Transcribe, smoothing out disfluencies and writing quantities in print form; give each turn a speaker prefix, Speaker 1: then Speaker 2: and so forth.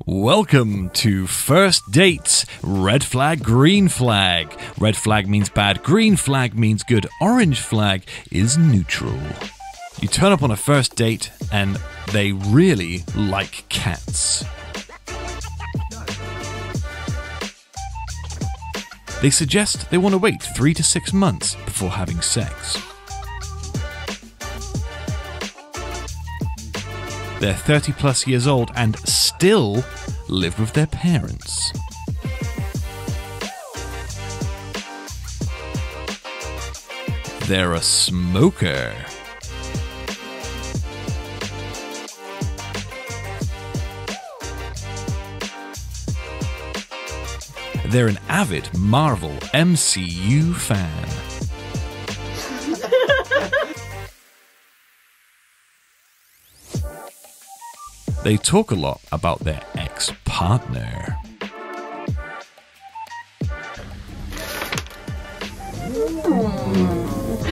Speaker 1: Welcome to First Dates. Red flag, green flag. Red flag means bad, green flag means good, orange flag is neutral. You turn up on a first date and they really like cats. They suggest they want to wait 3 to 6 months before having sex. They're 30 plus years old and still live with their parents. They're a smoker. They're an avid Marvel MCU fan. They talk a lot about their ex-partner.